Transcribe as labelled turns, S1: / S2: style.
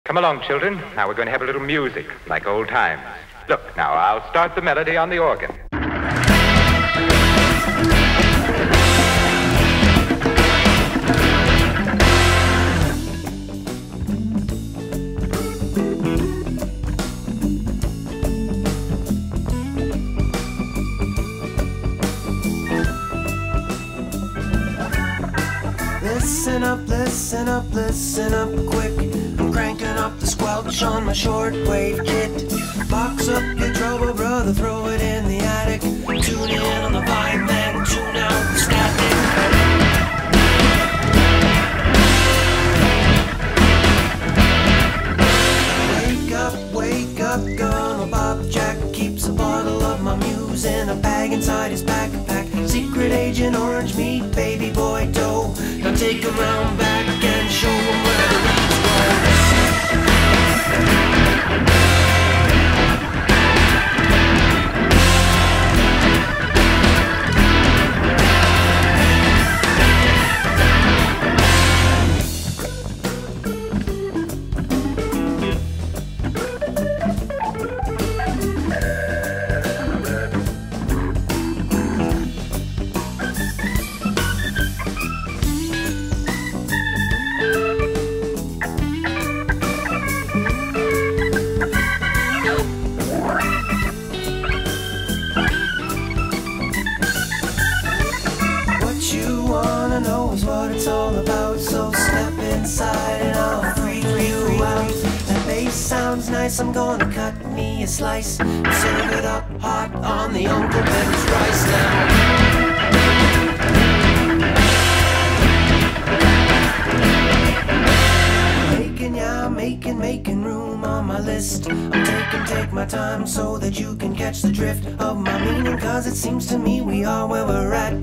S1: Come along, children. Now we're going to have a little music, like old times. Look, now I'll start the melody on the organ.
S2: Listen up, listen up, listen up quick. I'm cranking up the squelch on my shortwave kit. Box up your trouble, brother, throw it in the attic. Tune in on the vibe, then tune out the static. Wake up, Gunwale Bob Jack keeps a bottle of my muse in a bag inside his backpack. Secret agent orange meat, baby boy dough. Now take him round back and show him where the weeds grow. Knows what it's all about, so step inside and I'll freak you out. That bass sounds nice, I'm gonna cut me a slice and serve it up hot on the Uncle Ben's rice now. Making room on my list. I'm take my time so that you can catch the drift of my meaning, cause it seems to me we are where we're at.